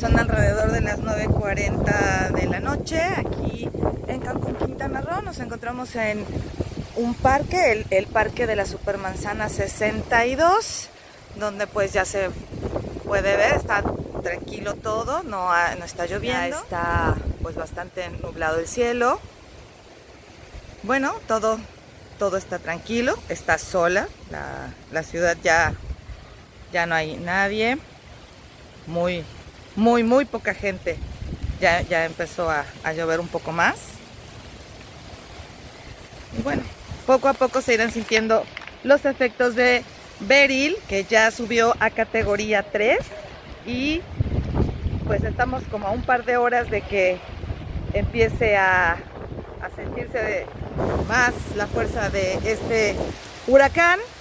Son alrededor de las 9:40 de la noche aquí en Cancún, Quintana Roo. Nos encontramos en un parque, el parque de la Supermanzana 62, donde pues ya se puede ver, está tranquilo todo, no está lloviendo, ya está pues bastante nublado el cielo. Bueno, todo está tranquilo, está sola, la ciudad ya no hay nadie, muy poca gente, ya empezó a llover un poco más. Y bueno, poco a poco se irán sintiendo los efectos de Beryl, que ya subió a categoría 3, y pues estamos como a un par de horas de que empiece a sentirse más la fuerza de este huracán.